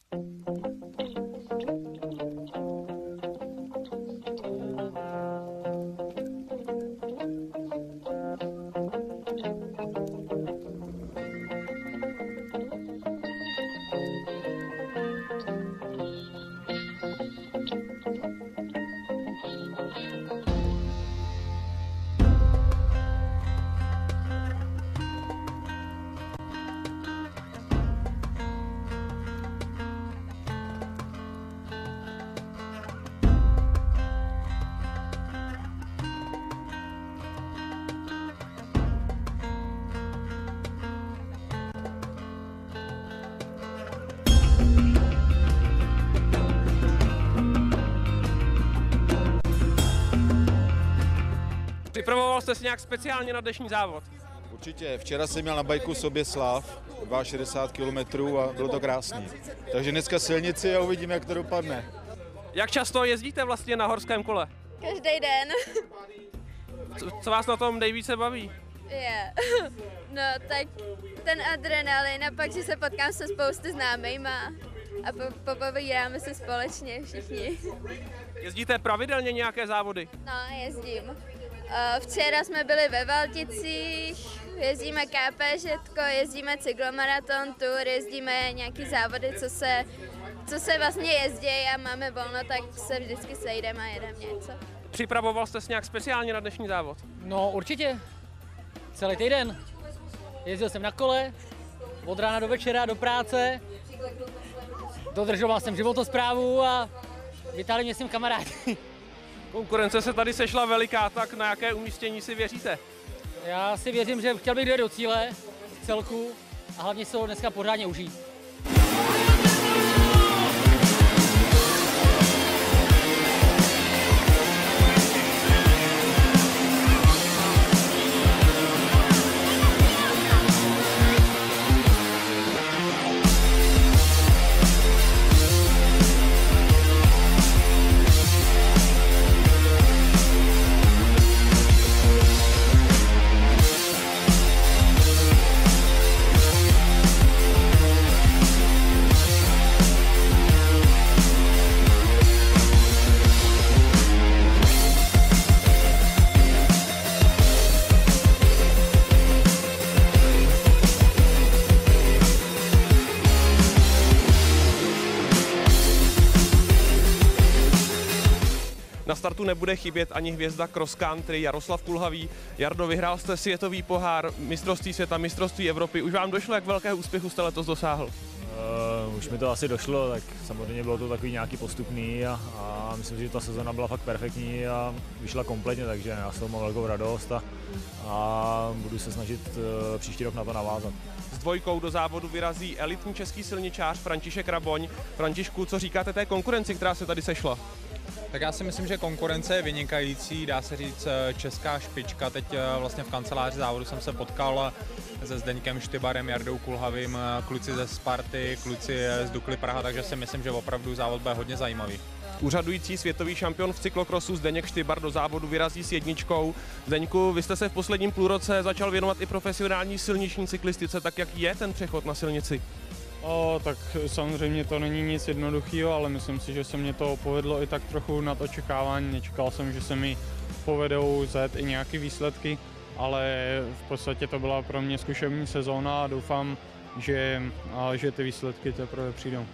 Připravoval jste se nějak speciálně na dnešní závod? Určitě. Včera jsem měl na bajku Soběslav, 62 km a bylo to krásný. Takže dneska silnici a uvidíme, jak to dopadne. Jak často jezdíte vlastně na horském kole? Každý den. Co vás na tom nejvíce baví? No tak ten adrenalin a pak, že se potkám se spousty známejma a popovídáme se společně všichni. Jezdíte pravidelně nějaké závody? No, jezdím. Včera jsme byli ve Valticích, jezdíme KPŽetko, jezdíme cyklomaraton, tour, jezdíme nějaký závody, co se vlastně jezdí a máme volno, tak se vždycky sejdeme a jedeme něco. Připravoval jste se nějak speciálně na dnešní závod? No určitě. Celý týden. Jezdil jsem na kole, od rána do večera, do práce. Dodržoval jsem životosprávu a vytáhli mě s tím kamarádi. Konkurence se tady sešla veliká, tak na jaké umístění si věříte? Já si věřím, že chtěl bych dojet do cíle v celku a hlavně se ho dneska pořádně užít. Na startu nebude chybět ani hvězda cross country Jaroslav Kulhavý. Jardo, vyhrál jste světový pohár, mistrovství světa, mistrovství Evropy. Už vám došlo, jak velkého úspěchu jste letos dosáhl? Už mi to asi došlo, tak samozřejmě bylo to takový nějaký postupný a myslím, že ta sezona byla fakt perfektní a vyšla kompletně, takže já s toho mám velkou radost a budu se snažit příští rok na to navázat. S dvojkou do závodu vyrazí elitní český silničář František Raboň. Františku, co říkáte té konkurenci, která se tady sešla? Tak já si myslím, že konkurence je vynikající, dá se říct česká špička. Teď vlastně v kanceláři závodu jsem se potkal se Zdeňkem Štybarem, Jardou Kulhavým, kluci ze Sparty, kluci z Dukly Praha, takže si myslím, že opravdu závod bude hodně zajímavý. Úřadující světový šampion v cyklokrosu Zdeněk Štybar do závodu vyrazí s jedničkou. Zdeňku, vy jste se v posledním půlroce začal věnovat i profesionální silniční cyklistice, tak jaký je ten přechod na silnici? Tak samozřejmě to není nic jednoduchého, ale myslím si, že se mě to povedlo i tak trochu nad očekávání. Nečekal jsem, že se mi povedou zajet i nějaké výsledky, ale v podstatě to byla pro mě zkušební sezóna a doufám, že ty výsledky teprve přijdou.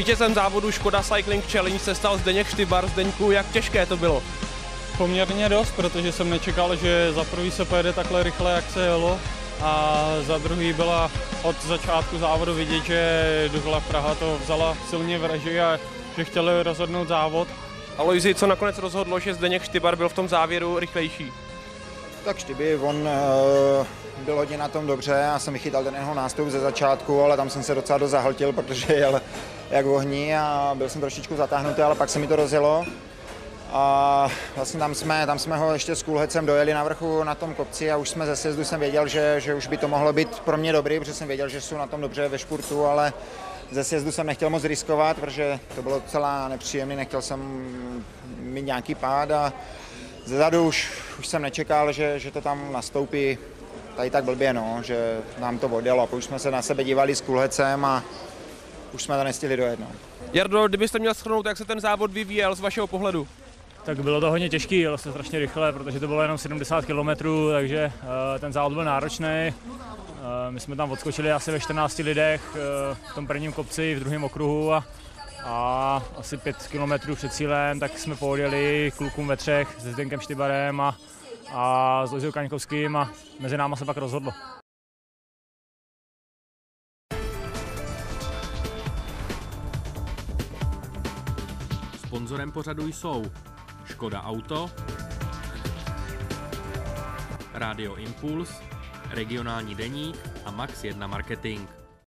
Vítězem závodu Škoda Cycling Challenge se stal Zdeněk Štybar. Zdeňku, jak těžké to bylo? Poměrně dost, protože jsem nečekal, že za prvý se pojede takhle rychle, jak se jelo, a za druhý byla od začátku závodu vidět, že Dukla Praha to vzala silně v režii a že chtěli rozhodnout závod. Alojzi, co nakonec rozhodlo, že Zdeněk Štybar byl v tom závěru rychlejší? Tak Štyby, on byl hodně na tom dobře, já jsem vychytal ten jeho nástup ze začátku, ale tam jsem se docela dost zahltil, protože jel jak v ohni a byl jsem trošičku zatáhnutý, ale pak se mi to rozjelo. A vlastně tam jsme ho ještě s Kulhecem dojeli na vrchu na tom kopci a už jsme ze sjezdu jsem věděl, že už by to mohlo být pro mě dobrý, protože jsem věděl, že jsou na tom dobře ve špurtu, ale ze sjezdu jsem nechtěl moc riskovat, protože to bylo docela nepříjemné, nechtěl jsem mít nějaký pád a zezadu už jsem nečekal, že to tam nastoupí tady tak blbě, no, že nám to odjelo a už jsme se na sebe dívali s Kulhecem a už jsme to nestihli dojet. No. Jardo, kdybyste měl shrnout, jak se ten závod vyvíjel z vašeho pohledu? Tak bylo to hodně těžký, jelo se strašně rychle, protože to bylo jenom 70 km, takže ten závod byl náročný. My jsme tam odskočili asi ve 14 lidech v tom prvním kopci, v druhém okruhu a asi 5 km před cílem, tak jsme podjeli klukům ve třech se Zdeňkem Štybarem a s Lojzou Kaňkovským a mezi náma se pak rozhodlo. Sponzorem pořadu jsou Škoda Auto, Rádio Impuls, Regionální deník a Max 1 Marketing.